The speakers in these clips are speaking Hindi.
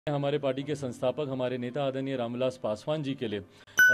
हमारे पार्टी के संस्थापक हमारे नेता आदरणीय रामविलास पासवान जी के लिए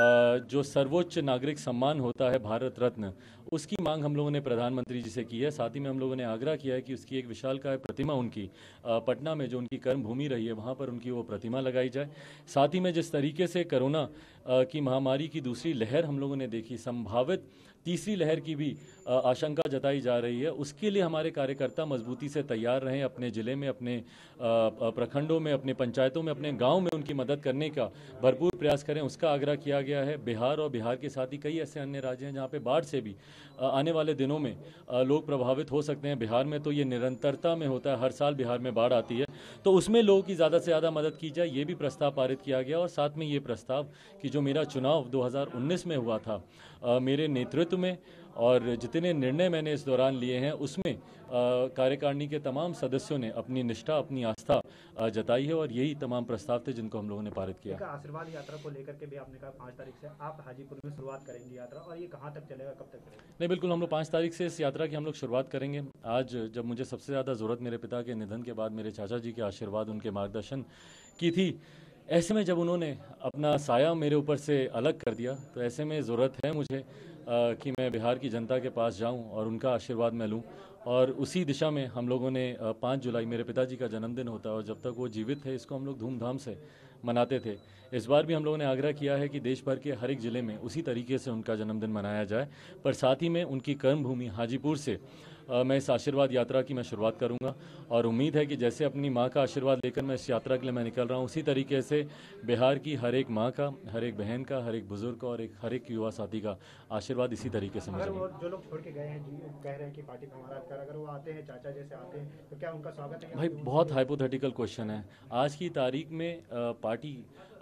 जो सर्वोच्च नागरिक सम्मान होता है भारत रत्न, उसकी मांग हम लोगों ने प्रधानमंत्री जी से की है। साथ ही में हम लोगों ने आग्रह किया है कि उसकी एक विशालकाय प्रतिमा उनकी पटना में जो उनकी कर्म भूमि रही है वहाँ पर उनकी वो प्रतिमा लगाई जाए। साथ ही में जिस तरीके से कोरोना की महामारी की दूसरी लहर हम लोगों ने देखी, संभावित तीसरी लहर की भी आशंका जताई जा रही है, उसके लिए हमारे कार्यकर्ता मजबूती से तैयार रहें। अपने ज़िले में, अपने प्रखंडों में, अपने पंचायतों में, अपने गांव में उनकी मदद करने का भरपूर प्रयास करें, उसका आग्रह किया गया है। बिहार और बिहार के साथ ही कई ऐसे अन्य राज्य हैं जहां पे बाढ़ से भी आने वाले दिनों में लोग प्रभावित हो सकते हैं। बिहार में तो ये निरंतरता में होता है, हर साल बिहार में बाढ़ आती है, तो उसमें लोगों की ज़्यादा से ज़्यादा मदद की जाए, ये भी प्रस्ताव पारित किया गया। और साथ में ये प्रस्ताव कि जो मेरा चुनाव 2019 में हुआ था, मेरे नेतृत्व में और जितने निर्णय मैंने इस दौरान लिए हैं उसमें कार्यकारिणी के तमाम सदस्यों ने अपनी निष्ठा, अपनी आस्था जताई है और यही तमाम प्रस्ताव थे जिनको हम लोगों ने पारित किया। आशीर्वाद यात्रा को लेकर के भी आपने कहा 5 तारीख से आप हाजीपुर में शुरुआत करेंगे यात्रा, और ये कहाँ तक चलेगा, कब तक चलेगा? नहीं, बिल्कुल, हम लोग 5 तारीख से इस यात्रा की हम लोग शुरुआत करेंगे। आज जब मुझे सबसे ज़्यादा ज़रूरत मेरे पिता के निधन के बाद मेरे चाचा जी के आशीर्वाद, उनके मार्गदर्शन की थी, ऐसे में जब उन्होंने अपना साया मेरे ऊपर से अलग कर दिया, तो ऐसे में ज़रूरत है मुझे कि मैं बिहार की जनता के पास जाऊं और उनका आशीर्वाद मैं लूं। और उसी दिशा में हम लोगों ने 5 जुलाई मेरे पिताजी का जन्मदिन होता है और जब तक वो जीवित थे इसको हम लोग धूमधाम से मनाते थे। इस बार भी हम लोगों ने आग्रह किया है कि देश भर के हर एक ज़िले में उसी तरीके से उनका जन्मदिन मनाया जाए, पर साथ ही में उनकी कर्मभूमि हाजीपुर से मैं इस आशीर्वाद यात्रा की मैं शुरुआत करूंगा। और उम्मीद है कि जैसे अपनी माँ का आशीर्वाद लेकर मैं इस यात्रा के लिए मैं निकल रहा हूँ, उसी तरीके से बिहार की हर एक माँ का, हर एक बहन का, हर एक बुजुर्ग का और हर एक युवा साथी का आशीर्वाद इसी तरीके से मुझे। जो लोग छोड़ के गए हैं जी, कह रहे हैं कि पार्टी का हमारा अधिकार, अगर वो आते हैं, चाचा जैसे आते हैं, तो क्या उनका स्वागत है? भाई, बहुत हाइपोथेटिकल क्वेश्चन है। आज की तारीख में पार्टी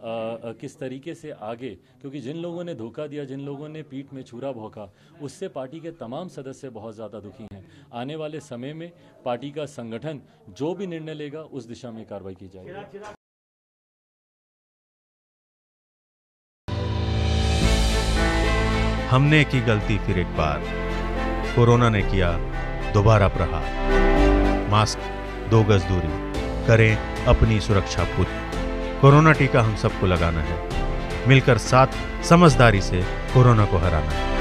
किस तरीके से आगे, क्योंकि जिन लोगों ने धोखा दिया, जिन लोगों ने पीठ में छुरा भौंका, उससे पार्टी के तमाम सदस्य बहुत ज़्यादा दुखी हैं। आने वाले समय में पार्टी का संगठन जो भी निर्णय लेगा उस दिशा में कार्रवाई की जाएगी। हमने की गलती फिर एक बार, कोरोना ने किया दोबारा प्रहार। मास्क, 2 गज दूरी, करें अपनी सुरक्षा पूरी। कोरोना टीका हम सबको लगाना है, मिलकर साथ समझदारी से कोरोना को हराना है।